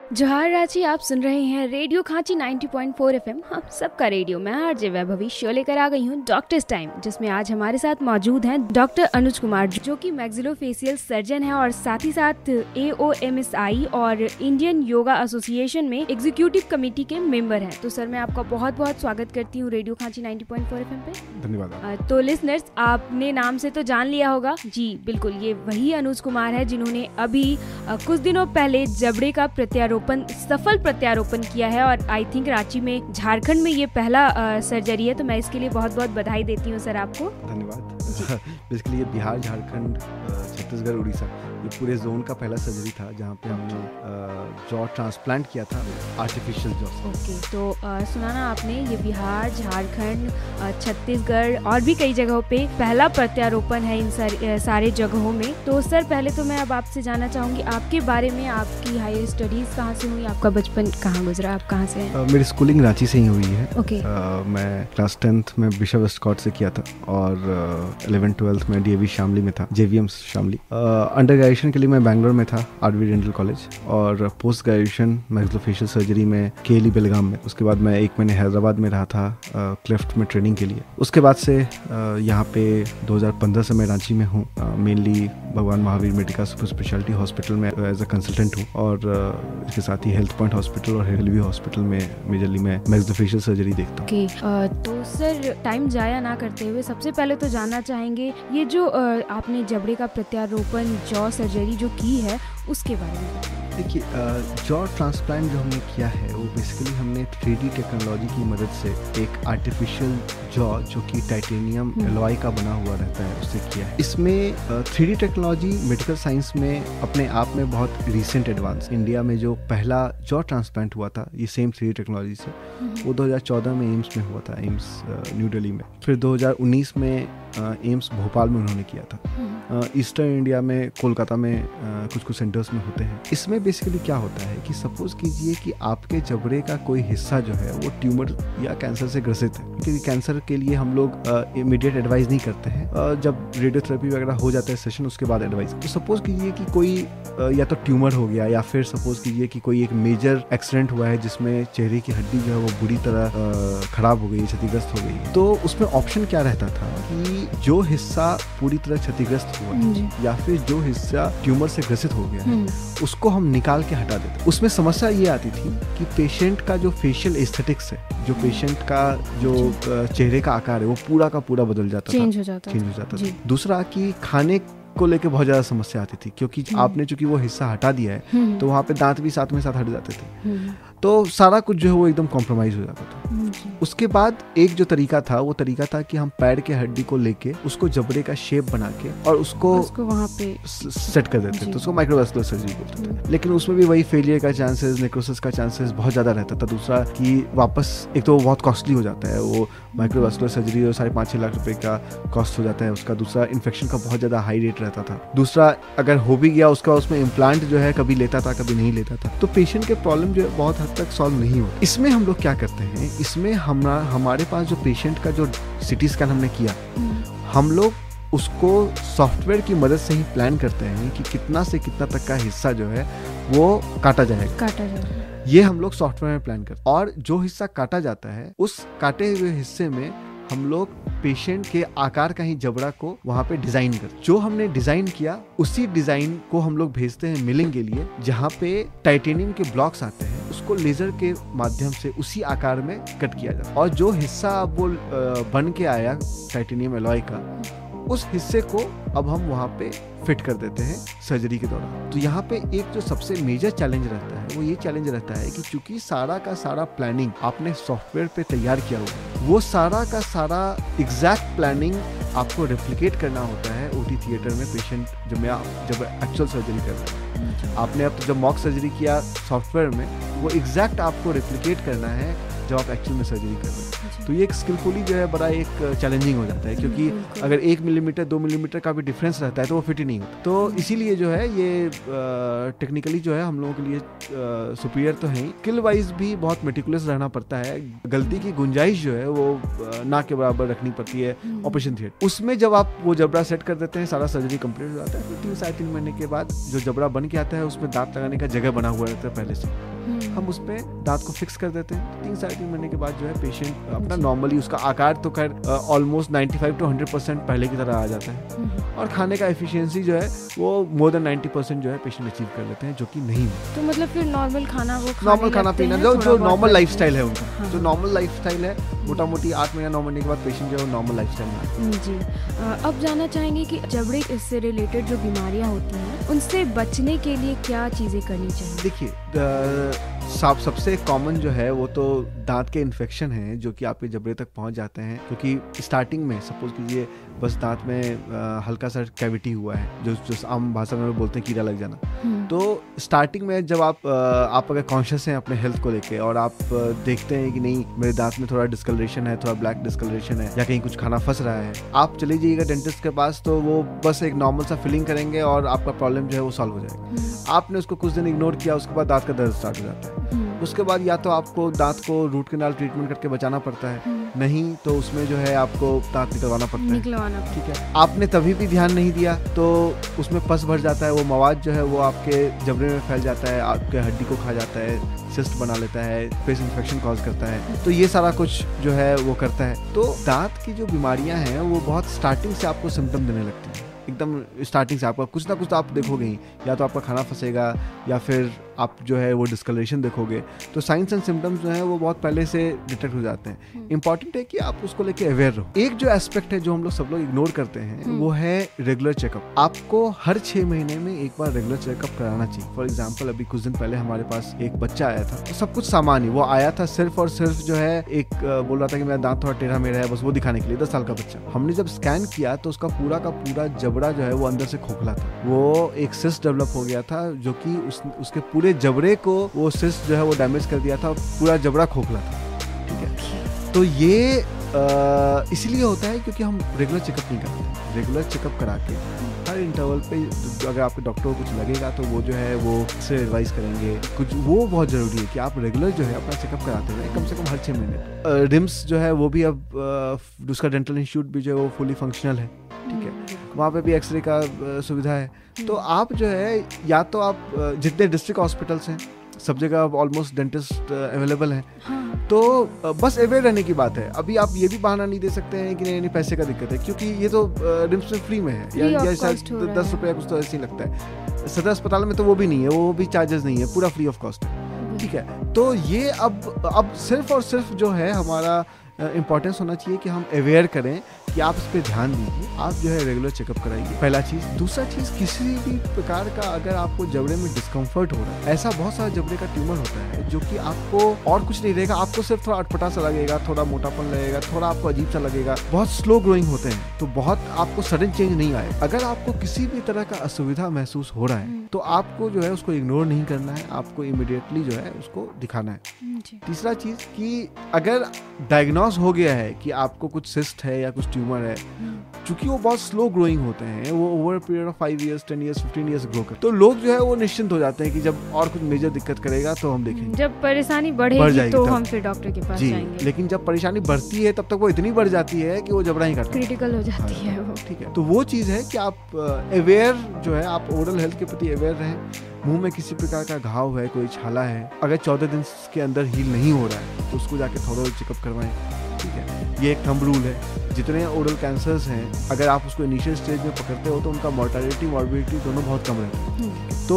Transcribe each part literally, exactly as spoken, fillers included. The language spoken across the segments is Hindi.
जोहार रांची, आप सुन रहे हैं रेडियो खांची नब्बे पॉइंट चार एफएम, हम सबका रेडियो। मैं आरजे वैभवी शो लेकर आ गई हूँ डॉक्टर्स टाइम, जिसमें आज हमारे साथ मौजूद हैं डॉक्टर अनुज कुमार, जो कि मैक्सिलोफेशियल सर्जन है और साथ ही साथ ए ओ एम एस आई और इंडियन योगा एसोसिएशन में एग्जीक्यूटिव कमेटी के मेंबर हैं। तो सर, मैं आपका बहुत बहुत स्वागत करती हूँ रेडियो खांची नब्बे पॉइंट चार एफएम पे। धन्यवाद। तो लिसनर्स, आपने नाम से तो जान लिया होगा जी, बिल्कुल ये वही अनुज कुमार है जिन्होंने अभी कुछ दिनों पहले जबड़े का प्रत्यारोपण सफल प्रत्यारोपण किया है और आई थिंक रांची में, झारखंड में ये पहला सर्जरी है। तो मैं इसके लिए बहुत बहुत बधाई देती हूँ सर आपको। धन्यवाद। बेसिकली ये बिहार, झारखंड, छत्तीसगढ़, उड़ीसा, ये पूरे जोन का पहला सर्जरी था जहाँ पे हमने जॉ ट्रांसप्लांट किया था, आर्टिफिशियल जॉ। ओके, तो आ, सुना ना आपने, ये बिहार, झारखंड, छत्तीसगढ़ और भी कई जगहों पे पहला प्रत्यारोपण है इन सारे, सारे जगहों में। तो सर, पहले तो मैं अब आपसे जानना चाहूँगी आपके बारे में, आपकी हायर स्टडीज कहाँ से हुई, आपका बचपन कहाँ गुजरा, आप कहाँ से हैं? uh, मेरी स्कूलिंग रांची से ही हुई है। ओके। uh, मैं क्लास टेंथ में बिशप वेस्टकॉट से किया था और इलेवेंथ ट्वेल्थ में डीएवी शामली में था, जेवीएम शामली। अंडर ग्रेजुएशन के लिए मैं बैंगलोर में था, आरवी डेंटल कॉलेज, और पोस्ट ग्रेजुएशन मैक्सिलोफेशियल सर्जरी में केएलई बेलगाम में। उसके बाद मैं एक महीने हैदराबाद में रहा था क्लेफ्ट में ट्रेनिंग के लिए। उसके बाद से uh, यहाँ पे दो हज़ार पंद्रह से मैं रांची में हूँ, mainly Bhagwan Mahavir medica super speciality hospital में एज अ कंसल्टेंट हूँ, और uh, इसके साथ ही हेल्थ पॉइंट हॉस्पिटल और हेलवी हॉस्पिटल में मेजरली मैं मैक्सिलोफेशियल सर्जरी देखता हूँ। okay, uh, तो सर, टाइम जाया ना करते हुए सबसे पहले तो जानना चाहेंगे, ये जो uh, आपने जबड़े का प्रत्यारोपण जॉ सर्जरी जो की है उसके बारे में। देखिए, जॉ ट्रांसप्लांट जो हमने किया है वो बेसिकली हमने थ्री डी टेक्नोलॉजी की मदद से एक आर्टिफिशियल जॉ जो कि टाइटेनियम एलॉय का बना हुआ रहता है उससे किया है। इसमें three D technology medical science में अपने आप में बहुत रिसेंट एडवांस। इंडिया में जो पहला जॉ ट्रांसप्लांट हुआ था ये सेम थ्री डी टेक्नोलॉजी से, वो दो हज़ार चौदह में एम्स में हुआ था, एम्स न्यू दिल्ली में। फिर दो हज़ार उन्नीस में एम्स भोपाल में उन्होंने किया था। ईस्टर्न इंडिया में कोलकाता में कुछ कुछ सेंटर्स में होते हैं। इसमें बेसिकली क्या होता है कि सपोज कीजिए कि आपके जबड़े का कोई हिस्सा जो है वो ट्यूमर या कैंसर से ग्रसित है, क्योंकि कैंसर के लिए हम लोग इमीडिएट एडवाइस नहीं करते हैं, uh, जब रेडियोथेरेपी वगैरह हो जाता है सेशन उसके बाद एडवाइस। तो सपोज कीजिए कि कोई uh, या तो ट्यूमर हो गया, या फिर सपोज कीजिए कि कोई एक मेजर एक्सीडेंट हुआ है जिसमें चेहरे की हड्डी जो है वो बुरी तरह uh, खराब हो गई, क्षतिग्रस्त हो गई। तो उसमें ऑप्शन क्या रहता था कि जो हिस्सा पूरी तरह क्षतिग्रस्त हुआ या फिर जो हिस्सा ट्यूमर से ग्रसित हो गया है उसको हम निकाल के हटा देते। उसमें समस्या ये आती थी कि पेशेंट का जो फेशियल एस्थेटिक्स है, जो पेशेंट का जो चेहरे का आकार है वो पूरा का पूरा बदल जाता था, चेंज हो जाता चेंज हो जाता था। दूसरा कि खाने को लेके बहुत ज्यादा समस्या आती थी, क्योंकि आपने चूंकि वो हिस्सा हटा दिया है तो वहाँ पे दांत भी साथ में साथ हट जाते थे, तो सारा कुछ जो है वो एकदम कॉम्प्रोमाइज हो जाता था। उसके बाद एक जो तरीका था वो तरीका था कि हम पैर के हड्डी को लेके उसको जबड़े का शेप बना के और उसको, उसको वहाँ पे सेट कर देते थे, तो उसको माइक्रोवास्कुलर सर्जरी बोलते थे। लेकिन उसमें भी वही फेलियर का चांसेस, नेक्रोसिस का चांसेस बहुत ज्यादा रहता था। दूसरा कि वापस, एक तो बहुत कॉस्टली हो जाता है वो माइक्रोवास्कुलर सर्जरी, और साढ़े पाँच छः लाख रुपए का कॉस्ट हो जाता है उसका। दूसरा, इन्फेक्शन का बहुत ज्यादा हाई रेट रहता था। दूसरा, अगर हो भी गया उसका, उसमें इम्प्लांट जो है कभी लेता था कभी नहीं लेता था, तो पेशेंट के प्रॉब्लम जो है बहुत हद तक सॉल्व नहीं होता। इसमें हम लोग क्या करते हैं, इसमें हमारा हमारे पास जो पेशेंट का जो सिटी स्कैन हमने किया, हम लोग उसको सॉफ्टवेयर की मदद से ही प्लान करते हैं कि कितना से कितना तक का हिस्सा जो है वो काटा जाएगा काटा जाएगा ये हम लोग सॉफ्टवेयर में प्लान करते हैं। और जो हिस्सा काटा जाता है उस काटे हुए हिस्से में हम लोग पेशेंट के आकार का ही जबड़ा को वहाँ पे डिजाइन कर, जो हमने डिजाइन किया उसी डिजाइन को हम लोग भेजते हैं मिलिंग के लिए, जहाँ पे टाइटेनियम के ब्लॉक्स आते हैं, उसको लेजर के माध्यम से उसी आकार में कट किया जाता है। और जो हिस्सा अब वो बन के आया टाइटेनियम एलॉय का, उस हिस्से को अब हम वहाँ पे फिट कर देते हैं सर्जरी के दौरान। तो यहाँ पे एक जो सबसे मेजर चैलेंज रहता है वो ये चैलेंज रहता है कि चूंकि सारा का सारा प्लानिंग आपने सॉफ्टवेयर पे तैयार किया हुआ, वो सारा का सारा एग्जैक्ट प्लानिंग आपको रेप्लिकेट करना होता है ओटी थिएटर में। पेशेंट जब मैं जब एक्चुअल सर्जरी कर रहे हैं, आपने अब तो जब मॉक सर्जरी किया सॉफ्टवेयर में, वो एग्जैक्ट आपको रेप्लिकेट करना है जब आप एक्चुअल में सर्जरी कर रहे हैं। तो ये एक स्किलफुली जो है बड़ा एक चैलेंजिंग हो जाता है, क्योंकि अगर एक मिलीमीटर दो मिलीमीटर का भी डिफरेंस रहता है तो वो फिट ही नहीं होता। तो इसीलिए जो है ये टेक्निकली जो है हम लोगों के लिए सुपीरियर तो है, स्किल वाइज भी बहुत मेटिकुलस रहना पड़ता है। गलती की गुंजाइश जो है वो ना के बराबर रखनी पड़ती है ऑपरेशन थिएटर। उसमें जब आप वो जबड़ा सेट कर देते हैं, सारा सर्जरी कंप्लीट हो जाता है, तो तीन साढ़े तीन महीने के बाद जो जबड़ा बन के आता है उसमें दांत लगाने का जगह बना हुआ रहता है पहले से। हम उस पे दांत को फिक्स कर देते हैं। तीन साढ़े तीन महीने के बाद जो है पेशेंट अपना नॉर्मली, उसका आकार तो खैर almost ninety five to hundred percent पहले की तरह आ जाता है, और खाने का एफिशिएंसी जो है वो मोर देन नाइन्टी परसेंट जो है पेशेंट अचीव कर लेते हैं, जो कि नहीं है। तो मतलब फिर नॉर्मल खाना वो नॉर्मल खाना पीना जो जो नॉर्मल लाइफस्टाइल है उनका, हाँ। जो नॉर्मल लाइफस्टाइल है, मोटा मोटी आठ महीना नौ महीने के बाद पेशेंट जो है नॉर्मल लाइफस्टाइल में। जी, अब जानना चाहेंगे कि जबड़े से रिलेटेड जो बीमारियां होती हैं उनसे बचने के लिए क्या चीजें करनी चाहिए? देखिए, सब सबसे कॉमन जो है वो तो दांत के इन्फेक्शन है जो कि आपके जबड़े तक पहुंच जाते हैं, क्योंकि स्टार्टिंग में सपोज कीजिए बस दांत में आ, हल्का सा कैविटी हुआ है, जो जो आम भाषा में बोलते हैं कीड़ा लग जाना। तो स्टार्टिंग में जब आप आप अगर कॉन्शियस हैं अपने हेल्थ को लेके और आप देखते हैं कि नहीं मेरे दांत में थोड़ा डिस्कलरेशन है, थोड़ा ब्लैक डिस्कलरेशन है, या कहीं कुछ खाना फंस रहा है, आप चले जाइएगा डेंटिस्ट के पास, तो वो बस एक नॉर्मल सा फिलिंग करेंगे और आपका प्रॉब्लम जो है वो सॉल्व हो जाएगा। आपने उसको कुछ दिन इग्नोर किया, उसके बाद दांत का दर्द स्टार्ट हो जाता है। उसके बाद या तो आपको दांत को रूट कैनाल ट्रीटमेंट करके बचाना पड़ता है, नहीं तो उसमें जो है आपको दांत निकलवाना पड़ता है, निकलवाना ठीक है। आपने तभी भी ध्यान नहीं दिया तो उसमें पस भर जाता है, वो मवाद जो है वो आपके जबड़े में फैल जाता है, आपके हड्डी को खा जाता है, सिस्ट बना लेता है, फेस इन्फेक्शन कॉज करता है, तो ये सारा कुछ जो है वो करता है। तो दांत की जो बीमारियां हैं वो बहुत स्टार्टिंग से आपको सिम्टम देने लगती हैं, एकदम स्टार्टिंग से आपका कुछ ना कुछ तो आप देखोगे ही, या तो आपका खाना फंसेगा या फिर आप जो है वो डिस्कलरेशन देखोगे। तो साइंस एंड सिम्टम्स जो है वो बहुत पहले से डिटेक्ट हो जाते हैं। इंपॉर्टेंट है कि आप उसको लेके अवेयर रहो। एक जो एस्पेक्ट है जो हम लोग सब लोग इग्नोर करते हैं वो है रेगुलर चेकअप। आपको हर छह महीने में एक बार रेगुलर चेकअप कराना चाहिए। फॉर एग्जाम्पल अभी कुछ दिन पहले हमारे पास एक बच्चा आया था, तो सब कुछ सामान्य, वो आया था सिर्फ और सिर्फ जो है एक बोल रहा था कि मेरा दांत थोड़ा टेढ़ा मेढ़ा है, बस वो दिखाने के लिए, दस साल का बच्चा। हमने जब स्कैन किया तो उसका पूरा का पूरा जबड़ा जो है वो अंदर से खोखला था, वो एक सिस्ट डेवलप हो गया था जो कि उस, उसके पूरे जबड़े को वो सिस्ट जो है वो डैमेज कर दिया था, पूरा जबड़ा खोखला था, ठीक है। तो ये इसलिए होता है क्योंकि हम रेगुलर चेकअप नहीं करते। रेगुलर चेकअप करा के हर इंटरवल पे अगर आपके डॉक्टर को कुछ लगेगा तो वो जो है वो से एडवाइस करेंगे कुछ, वो बहुत जरूरी है कि आप रेगुलर जो है अपना चेकअप कराते हुए कम से कम हर छः महीने। रिम्स जो है वो भी अब उसका डेंटल इंस्टीट्यूट भी जो है वो फुली फंक्शनल है, ठीक है, वहाँ पे भी एक्सरे का सुविधा है। तो आप जो है या तो आप जितने डिस्ट्रिक्ट हॉस्पिटल्स हैं सब जगह ऑलमोस्ट डेंटिस्ट अवेलेबल हैं, हाँ। तो बस अवेयर रहने की बात है। अभी आप ये भी बहाना नहीं दे सकते हैं कि नहीं नहीं पैसे का दिक्कत है, क्योंकि ये तो रिम्स में फ्री में है, या, या शायद दस रुपये कुछ तो ऐसे ही लगता है। सदर अस्पताल में तो वो भी नहीं है, वो भी चार्जेस नहीं है, पूरा फ्री ऑफ कॉस्ट है, ठीक है। तो ये अब अब सिर्फ और सिर्फ जो है हमारा इम्पोर्टेंस होना चाहिए कि हम अवेयर करें कि आप इस पे ध्यान दीजिए, आप जो है रेगुलर चेकअप कराइए, पहला चीज। दूसरा चीज, किसी भी प्रकार का अगर आपको जबड़े में डिस्कम्फर्ट हो रहा है, ऐसा बहुत सारा जबड़े का ट्यूमर होता है जो कि आपको और कुछ नहीं रहेगा, आपको सिर्फ थोड़ा अटपटा सा लगेगा, थोड़ा मोटापन लगेगा, थोड़ा आपको अजीब सा लगेगा, बहुत स्लो ग्रोइंग होते हैं, तो बहुत आपको सडन चेंज नहीं आए। अगर आपको किसी भी तरह का असुविधा महसूस हो रहा है तो आपको जो है उसको इग्नोर नहीं करना है, आपको इमीडिएटली जो है उसको दिखाना है। तीसरा चीज कि अगर डायग्नोज हो गया है कि आपको कुछ सिस्ट है या कुछ ट्यूमर है, चूंकि वो बहुत स्लो ग्रोइंग होते हैं, वो over period of five years ten years fifteen years grow करते हैं, तो लोग जो है वो निश्चिंत हो जाते हैं कि जब और कुछ मेजर दिक्कत करेगा तो हम देखेंगे, जब परेशानी बढ़ेगी तो हम फिर डॉक्टर के पास जाएंगे। लेकिन जब परेशानी बढ़ती है तब तक वो इतनी बढ़ जाती है कि वो जबड़ा ही काटता है, क्रिटिकल हो जाती है वो, ठीक है। तो वो चीज है कि आप अवेयर जो है, आप ओरल हेल्थ के प्रति अवेयर रहें। मुंह में किसी प्रकार का घाव है, कोई छाला है, अगर चौदह दिन के अंदर हील नहीं हो रहा है तो उसको जाके थोड़ा चेकअप करवाएं, ठीक है। ये एक थंब रूल है, जितने ओरल कैंसर्स हैं अगर आप उसको इनिशियल स्टेज में पकड़ते हो तो उनका मोर्टेलिटी मॉर्बिडिटी दोनों बहुत कम रहता है।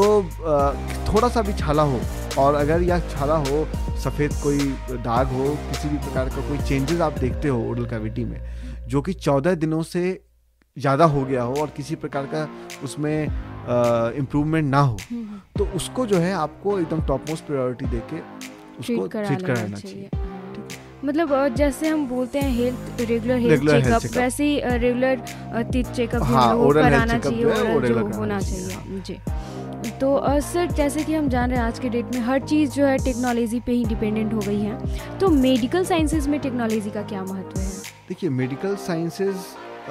तो थोड़ा सा भी छाला हो, और अगर यह छाला हो, सफ़ेद कोई दाग हो, किसी भी प्रकार का कोई चेंजेस आप देखते हो ओरल कैविटी में जो कि चौदह दिनों से ज़्यादा हो गया हो और किसी प्रकार का उसमें इम्प्रूवमेंट uh, ना हो, तो उसको जो है आपको एकदम टॉप मोस्ट प्रायोरिटी देके उसको ट्रीट कराना चाहिए। मतलब जैसे हम बोलते हैं हेल्थ रेगुलर हेल्थ चेकअप, वैसे ही रेगुलर टीथ चेकअप कराना चाहिए और जो होना चाहिए जी। तो सर जैसे कि हम जान रहे हैं आज के डेट में हर चीज़ जो है टेक्नोलॉजी पे ही डिपेंडेंट हो गई है, तो मेडिकल साइंसेज में टेक्नोलॉजी का क्या महत्व है? देखिए, मेडिकल साइंसेज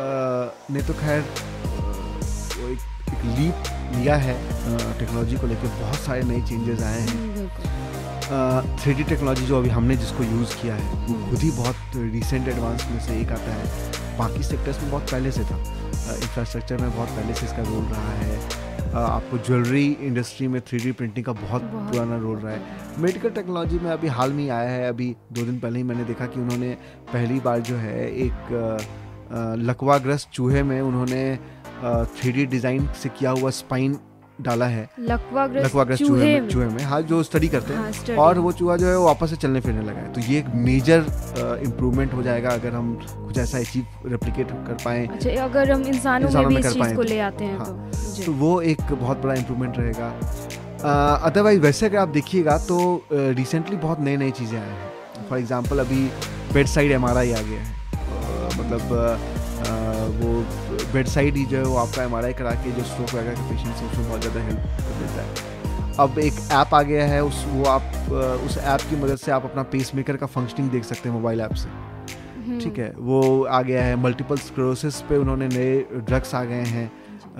ने तो खैर वो एक, एक लीप लिया है टेक्नोलॉजी को लेकर, बहुत सारे नए चेंजेस आए हैं। थ्री डी टेक्नोलॉजी जो अभी हमने जिसको यूज़ किया है वो खुद ही बहुत रिसेंट एडवांस में से एक आता है। बाकी सेक्टर्स में बहुत पहले से था, इंफ्रास्ट्रक्चर में बहुत पहले से इसका रोल रहा है, आपको ज्वेलरी इंडस्ट्री में थ्री डी प्रिंटिंग का बहुत, बहुत पुराना रोल रहा है। मेडिकल टेक्नोलॉजी में अभी हाल में ही आया है, अभी दो दिन पहले ही मैंने देखा कि उन्होंने पहली बार जो है एक लकवाग्रस्त चूहे में उन्होंने थ्री डी डिज़ाइन से किया हुआ स्पाइन डाला है लकवाग्रस्त लकवाग्रस्त चूहे में, चूहे में हाँ जो स्टडी करते हैं, हाँ, और वो चूहा जो है वो वापस से चलने फिरने लगा है। तो ये एक मेजर इम्प्रूवमेंट हो जाएगा अगर हम कुछ ऐसा अचीव रेप्लिकेट कर पाएँ। अच्छा, अगर हम इंसानों में भी इस चीज़ को ले आते हैं, हाँ, तो, तो वो एक बहुत बड़ा इम्प्रूवमेंट रहेगा। अदरवाइज वैसे अगर आप देखिएगा तो रिसेंटली बहुत नई नई चीज़ें आई हैं। फॉर एग्जांपल अभी bedside M R I आ गया है, uh, मतलब uh, वो बेड साइड ही जो है वो आपका एम आर आई करा के जो स्ट्रोक वगैरह के पेशेंट्स हैं उसमें बहुत ज़्यादा हेल्प कर देता है। अब एक ऐप आ गया है, उस वो आप उस ऐप की मदद से आप अपना पेस मेकर का फंक्शनिंग देख सकते हैं मोबाइल ऐप से, ठीक है। वो आ गया है। मल्टीपल स्क्लेरोसिस पे उन्होंने नए ड्रग्स आ गए हैं,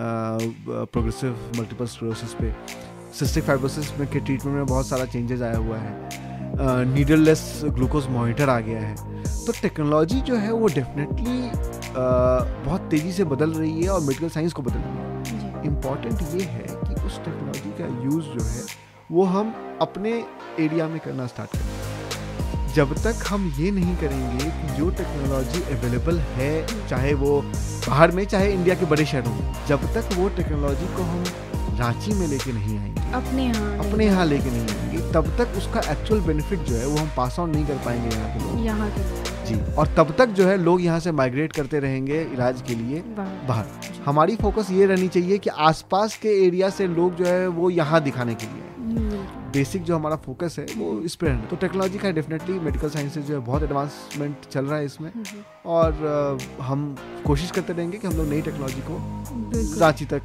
प्रोग्रेसिव मल्टीपल स्क्लेरोसिस पे। सिस्टिक फाइब्रोसिस में के ट्रीटमेंट में बहुत सारा चेंजेस आया हुआ है। नीडललेस ग्लूकोज मॉनिटर आ गया है। तो टेक्नोलॉजी जो है वो डेफिनेटली बहुत तेज़ी से बदल रही है और मेडिकल साइंस को बदल रही है। इम्पॉर्टेंट ये है कि उस टेक्नोलॉजी का यूज़ जो है वो हम अपने एरिया में करना स्टार्ट करें। जब तक हम ये नहीं करेंगे कि जो टेक्नोलॉजी अवेलेबल है, चाहे वो बाहर में चाहे इंडिया के बड़े शहरों में, जब तक वो टेक्नोलॉजी को हम रांची में लेके नहीं आएंगे, अपने यहाँ अपने यहाँ लेके नहीं आएंगे, तब तक उसका एक्चुअल बेनिफिट जो है वो हम पास ऑन नहीं कर पाएंगे यहाँ के लोग, यहाँ के लोग जी। और तब तक जो है लोग यहाँ से माइग्रेट करते रहेंगे इलाज के लिए बाहर। हमारी फोकस ये रहनी चाहिए कि आसपास के एरिया से लोग जो है वो यहाँ दिखाने के लिए, बेसिक जो हमारा फोकस है वो इस पे रहना। तो टेक्नोलॉजी का डेफिनेटली मेडिकल साइंसेज जो है बहुत एडवांसमेंट चल रहा है इसमें, और uh, हम कोशिश करते रहेंगे कि हम लोग नई टेक्नोलॉजी को रांची तक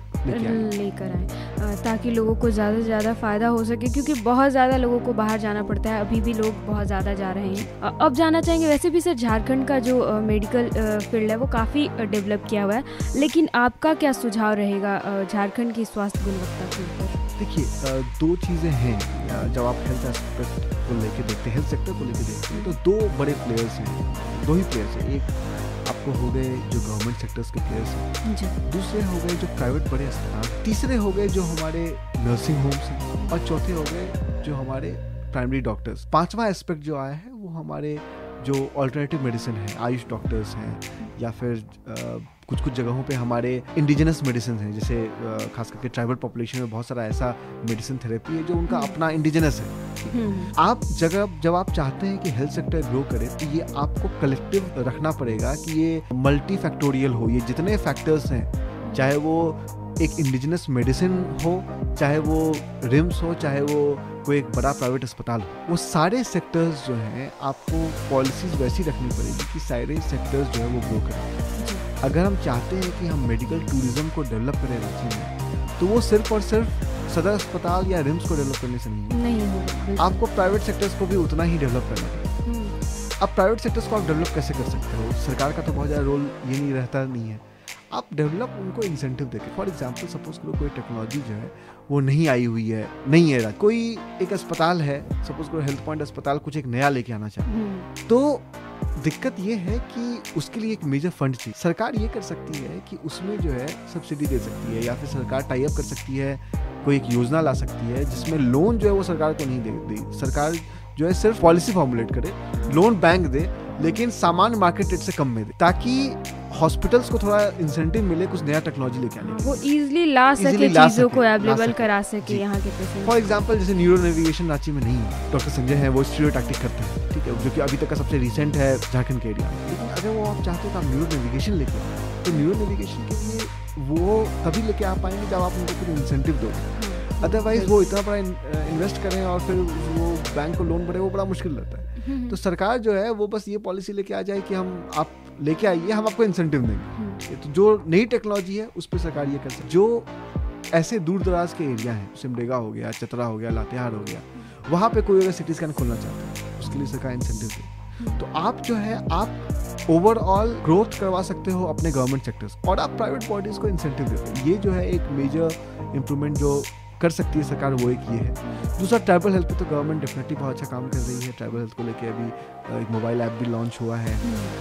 लेकर आए ताकि लोगों को ज़्यादा से ज़्यादा फ़ायदा हो सके, क्योंकि बहुत ज़्यादा लोगों को बाहर जाना पड़ता है। अभी भी लोग बहुत ज़्यादा जा रहे हैं। अब जाना चाहेंगे, वैसे भी सर झारखंड का जो मेडिकल फील्ड है वो काफ़ी डेवलप किया हुआ है, लेकिन आपका क्या सुझाव रहेगा झारखंड की स्वास्थ्य गुणवत्ता के ऊपर? देखिए, दो चीज़ें हैं जब आप हेल्थ एस्पेक्ट को लेके देखते हैं, हेल्थ सेक्टर को लेके देखते हैं, तो दो बड़े प्लेयर्स हैं, दो ही प्लेयर्स हैं। एक आपको हो गए जो गवर्नमेंट सेक्टर्स के प्लेयर्स हैं, दूसरे हो गए जो प्राइवेट बड़े अस्पताल, तीसरे हो गए जो हमारे नर्सिंग होम्स हैं, और चौथे हो गए जो हमारे प्राइमरी डॉक्टर्स। पांचवा एस्पेक्ट जो आया है वो हमारे जो ऑल्टरनेटिव मेडिसिन है, आयुष डॉक्टर्स हैं, या फिर आ, कुछ कुछ जगहों पे हमारे इंडिजिनस मेडिसिन हैं, जैसे खास करके ट्राइबल पॉपुलेशन में बहुत सारा ऐसा मेडिसिन थेरेपी है जो उनका अपना इंडिजिनस है। आप जगह जब आप चाहते हैं कि हेल्थ सेक्टर ग्रो करे, तो ये आपको कलेक्टिव रखना पड़ेगा कि ये मल्टी फैक्टोरियल हो। ये जितने फैक्टर्स हैं, चाहे वो एक इंडिजिनस मेडिसिन हो, चाहे वो रिम्स हो, चाहे वो कोई एक बड़ा प्राइवेट अस्पताल हो, वो सारे सेक्टर्स जो हैं आपको पॉलिसीज वैसी रखनी पड़ेगी कि सारे सेक्टर्स जो है वो ग्रो करें। अगर हम चाहते हैं कि हम मेडिकल टूरिज्म को डेवलप करें रांची में, तो वो सिर्फ और सिर्फ सदर अस्पताल या रिम्स को डेवलप करने से नहीं नहीं हो, आपको प्राइवेट सेक्टर्स को भी उतना ही डेवलप करना पड़ेगा। अब प्राइवेट सेक्टर्स को आप डेवलप कैसे कर सकते हो? सरकार का तो बहुत ज़्यादा रोल ये नहीं रहता नहीं है। आप डेवलप उनको इंसेंटिव देके, फॉर एग्जांपल सपोज करो कोई टेक्नोलॉजी जो है वो नहीं आई हुई है, नहीं है, कोई एक अस्पताल है, सपोज करो हेल्थ पॉइंट अस्पताल कुछ एक नया लेके आना चाहते, तो दिक्कत ये है कि उसके लिए एक मेजर फंड चाहिए। सरकार ये कर सकती है कि उसमें जो है सब्सिडी दे सकती है, या फिर सरकार टाई अप कर सकती है, कोई एक योजना ला सकती है जिसमें लोन जो है वो सरकार को नहीं दे, दे सरकार जो है सिर्फ पॉलिसी फॉर्मुलेट करे, लोन बैंक दे, लेकिन सामान मार्केट रेट से कम में दे, ताकि हॉस्पिटल्स को थोड़ा इंसेंटिव मिले कुछ नया टेक्नोलॉजी लेके आने के, वो इजीली ला सके, चीजों को अवेलेबल करा सके यहाँ के पेशेंट। फॉर एग्जांपल जैसे न्यूरो नेविगेशन रांची में नहीं है, डॉक्टर संजय हैं वो स्टीरियोटैक्टिक करते हैं, ठीक है, जो कि अभी तक का सबसे रिसेंट है झारखंड के एरिया में। लेकिन अगर वो आप चाहते हो तो आप न्यूरो नेविगेशन लेके आओ, तो न्यूरो नेविगेशन के लिए वो तभी लेके आ पाएंगे जब आप उनको कुछ इंसेंटिव दोगे। अदरवाइज वो इतना बड़ा इन्वेस्ट करें और फिर वो बैंक को लोन भरे, वो बड़ा मुश्किल रहता है। तो सरकार जो है वो बस ये पॉलिसी लेके आ जाए कि हम आप लेके आइए, हम आपको इंसेंटिव देंगे। तो जो नई टेक्नोलॉजी है उस पर सरकार ये कर सकती है। जो ऐसे दूर दराज के एरिया हैं, सिमडेगा हो गया, चतरा हो गया, लातेहार हो गया, वहाँ पे कोई अगर सिटी स्कैन खोलना चाहता है, उसके लिए सरकार इंसेंटिव दे। तो आप जो है आप ओवरऑल ग्रोथ करवा सकते हो अपने गवर्नमेंट सेक्टर्स, और आप प्राइवेट बॉडीज को इंसेंटिव देते हो। ये जो है एक मेजर इम्प्रूवमेंट जो कर सकती है सरकार, वो एक ये है। दूसरा, ट्राइबल हेल्थ पे तो गवर्नमेंट डेफिनेटली बहुत अच्छा काम कर रही है। ट्राइबल हेल्थ को लेके अभी एक मोबाइल ऐप भी लॉन्च हुआ है।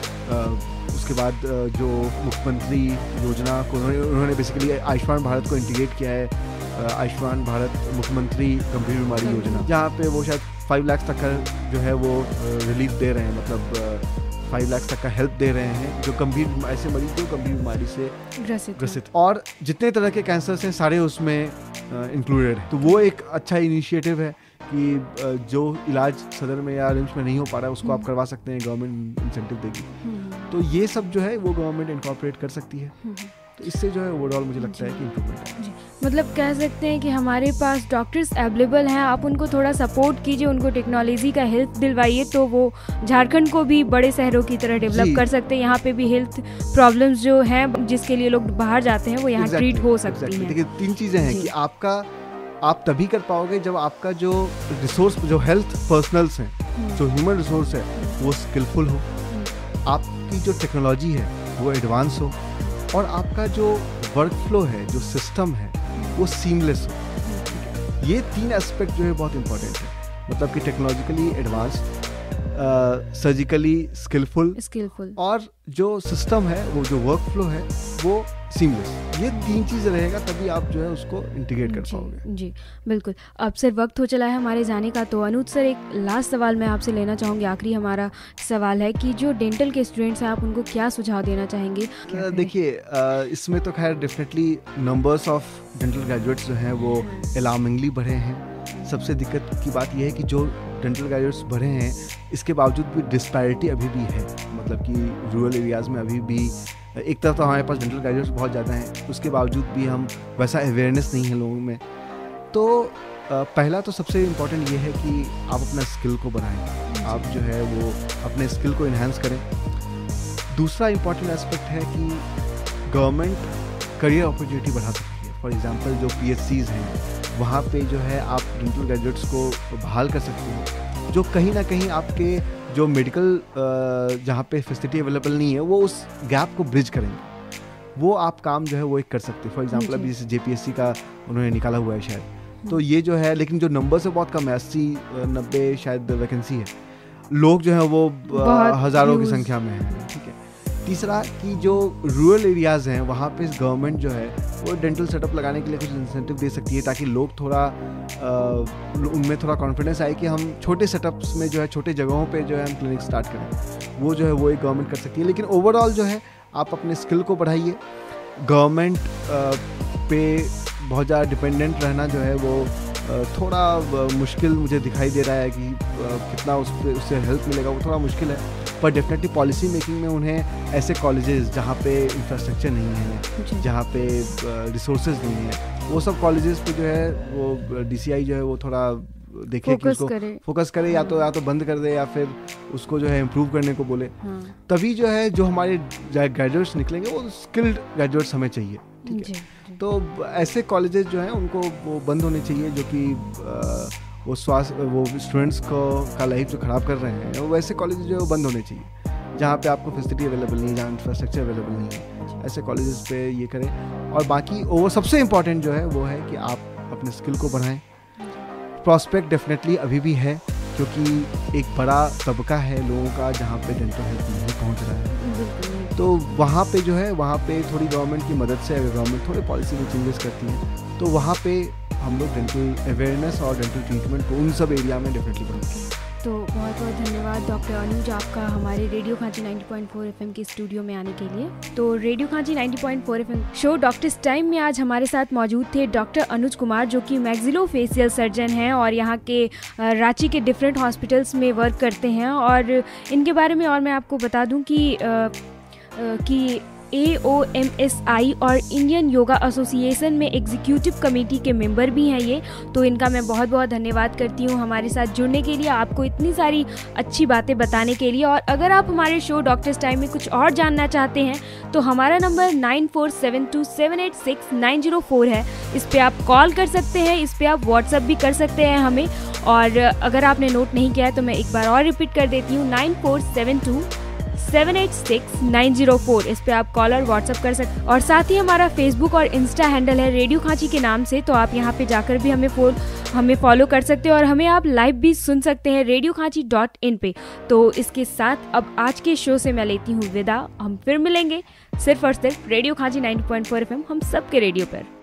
उसके बाद जो मुख्यमंत्री योजना को उन्होंने उन्होंने बेसिकली आयुष्मान भारत को इंटीग्रेट किया है आयुष्मान भारत मुख्यमंत्री गंभीर बीमारी योजना, जहाँ पे वो शायद फाइव लाख तक का जो है वो रिलीफ दे रहे हैं, मतलब फाइव लाख तक का हेल्प दे रहे हैं जो गंभीर ऐसे मरीज जो गंभीर बीमारी से ग्रसित ग्रसित और जितने तरह के कैंसर्स हैं सारे उसमें इंक्लूडेड है। तो वो एक अच्छा इनिशिएटिव है कि जो इलाज सदर में या रिम्स में नहीं हो पा रहा है उसको आप करवा सकते हैं, गवर्नमेंट इंसेंटिव देगी। तो ये सब जो है वो गवर्नमेंट इनकॉर्पोरेट कर सकती है, तो इससे जो है ओवरऑल मुझे लगता है कि इम्प्रूवमेंट है। मतलब कह सकते हैं कि हमारे पास डॉक्टर्स अवेलेबल हैं, आप उनको थोड़ा सपोर्ट कीजिए, उनको टेक्नोलॉजी का हेल्प दिलवाइए तो वो झारखंड को भी बड़े शहरों की तरह डेवलप कर सकते हैं। यहाँ पे भी हेल्थ प्रॉब्लम्स जो हैं जिसके लिए लोग बाहर जाते हैं वो यहाँ ट्रीट हो सकती हैं। देखिए तीन चीज़ें हैं कि आपका आप तभी कर पाओगे जब आपका जो रिसोर्स जो हेल्थ पर्सनल्स हैं, जो ह्यूमन रिसोर्स है वो स्किलफुल हो, आपकी जो टेक्नोलॉजी है वो एडवांस हो और आपका जो वर्क फ्लो है, जो सिस्टम है वो सीमलेस हो। ये तीन एस्पेक्ट जो है बहुत इंपॉर्टेंट है, मतलब कि technologically advance, surgically skilful skilful और जो सिस्टम है वो जो वर्क फ्लो है वो सीमलेस। ये तीन चीज़ रहेगा तभी आप जो है उसको इंटीग्रेट कर पाओगे। जी बिल्कुल। अब सर वक्त हो चला है हमारे जाने का, तो अनुज सर एक लास्ट सवाल मैं आपसे लेना चाहूँगी, आखिरी हमारा सवाल है कि जो डेंटल के स्टूडेंट्स हैं आप उनको क्या सुझाव देना चाहेंगे? देखिए इसमें तो खैर definitely numbers of dental graduates जो हैं वो अलार्मिंगली बढ़े हैं। सबसे दिक्कत की बात यह है कि जो डेंटल ग्रेजुएट्स बढ़े हैं इसके बावजूद भी डिस्पैरिटी अभी भी है, मतलब कि रूरल एरियाज़ में अभी भी एक तरफ तो हमारे पास डेंटल ग्रेजुएट्स बहुत ज़्यादा हैं, उसके बावजूद भी हम वैसा अवेयरनेस नहीं है लोगों में। तो पहला तो सबसे इम्पॉर्टेंट ये है कि आप अपना स्किल को बढ़ाएं, आप जो है वो अपने स्किल को इन्हांस करें। दूसरा इम्पॉर्टेंट एस्पेक्ट है कि गवर्नमेंट करियर अपॉर्चुनिटी बढ़ा सकती है। फॉर एग्जांपल जो पीएचसीज हैं वहाँ पे जो है आप डेंटल ग्रेजुएट्स को बहाल कर सकते हो, जो कहीं ना कहीं आपके जो मेडिकल जहाँ पे फैसिलिटी अवेलेबल नहीं है वो उस गैप को ब्रिज करेंगे, वो आप काम जो है वो एक कर सकते हैं। फॉर एग्जांपल अभी जैसे जेपीएससी का उन्होंने निकाला हुआ है शायद, तो ये जो है, लेकिन जो नंबर से बहुत कम है, अस्सी नब्बे शायद वैकेंसी है, लोग जो है वो हज़ारों की संख्या में है। ठीक है। तीसरा कि जो रूरल एरियाज़ हैं वहाँ पे गवर्नमेंट जो है वो डेंटल सेटअप लगाने के लिए कुछ इंसेंटिव दे सकती है ताकि लोग थोड़ा उनमें थोड़ा कॉन्फिडेंस आए कि हम छोटे सेटअप्स में जो है छोटे जगहों पे जो है हम क्लिनिक स्टार्ट करें। वो जो है वो एक गवर्नमेंट कर सकती है। लेकिन ओवरऑल जो है आप अपने स्किल को बढ़ाइए। गवर्नमेंट पे बहुत ज़्यादा डिपेंडेंट रहना जो है वो थोड़ा मुश्किल मुझे दिखाई दे रहा है कि कितना उस पर उससे हेल्प मिलेगा, वो थोड़ा मुश्किल है। पर डेफिनेटली पॉलिसी मेकिंग में उन्हें ऐसे कॉलेजेस जहाँ पे इंफ्रास्ट्रक्चर नहीं है, जहाँ पे रिसोर्सेज नहीं है, वो सब कॉलेजेस पे जो है वो डीसीआई जो है वो थोड़ा देखे कि उसको फोकस करे, या तो या तो बंद कर दे या फिर उसको जो है इम्प्रूव करने को बोले। हाँ। तभी जो है जो हमारे ग्रेजुएट्स निकलेंगे वो स्किल्ड ग्रेजुएट्स हमें चाहिए। ठीक है। तो ऐसे कॉलेजेस जो हैं उनको वो बंद होने चाहिए जो कि वो स्वास्थ्य वो स्टूडेंट्स को का लाइफ जो ख़राब कर रहे हैं, वो वैसे कॉलेजेस जो है वो बंद होने चाहिए जहाँ पे आपको फैसिलिटी अवेलेबल नहीं है, जहाँ इंफ्रास्ट्रक्चर अवेलेबल नहीं है। ऐसे कॉलेजेस पे ये करें। और बाकी वो सबसे इम्पॉर्टेंट जो है वो है कि आप अपने स्किल को बढ़ाएं। प्रॉस्पेक्ट डेफिनेटली अभी भी है क्योंकि एक बड़ा तबका है लोगों का जहाँ पे डेंटल हेल्थ नहीं पहुँच रहा है, तो वहाँ पे जो है वहाँ पे थोड़ी गवर्नमेंट की मदद से अगर गवर्नमेंट थोड़े पॉलिसी में चेंजेस करती है तो वहाँ पे हम लोग डेंटल अवेयरनेस और डेंटल ट्रीटमेंट को उन सब एरिया में डेफिनेटली बढ़ाएंगे। तो बहुत बहुत धन्यवाद डॉक्टर अनुज आपका हमारे radio Khanchi ninety point four FM के स्टूडियो में आने के लिए। तो radio Khanchi ninety point four FM show doctors time में आज हमारे साथ मौजूद थे डॉक्टर अनुज कुमार, जो कि मैक्सिलोफेशियल सर्जन हैं और यहाँ के रांची के डिफरेंट हॉस्पिटल्स में वर्क करते हैं। और इनके बारे में और मैं आपको बता दूँ कि आ, कि ए ओ एम एस आई और इंडियन योगा एसोसिएशन में एग्जीक्यूटिव कमेटी के मेंबर भी हैं ये। तो इनका मैं बहुत बहुत धन्यवाद करती हूँ हमारे साथ जुड़ने के लिए, आपको इतनी सारी अच्छी बातें बताने के लिए। और अगर आप हमारे शो डॉक्टर्स टाइम में कुछ और जानना चाहते हैं तो हमारा number nine four seven two seven eight six nine zero four है। इस पर आप कॉल कर सकते हैं, इस पर आप व्हाट्सअप भी कर सकते हैं हमें। और अगर आपने नोट नहीं किया है तो मैं एक बार और रिपीट कर देती हूँ, nine four seven two seven eight six nine zero four. इस पे आप कॉल और व्हाट्सअप कर सकते हैं। और साथ ही हमारा फेसबुक और इंस्टा हैंडल है रेडियो खांची के नाम से, तो आप यहाँ पे जाकर भी हमें फॉलो हमें फॉलो कर सकते हैं और हमें आप लाइव भी सुन सकते हैं रेडियो खांची डॉट इन पे। तो इसके साथ अब आज के शो से मैं लेती हूँ विदा। हम फिर मिलेंगे सिर्फ और सिर्फ radio Khanchi ninety point four FM हम सबके रेडियो पर।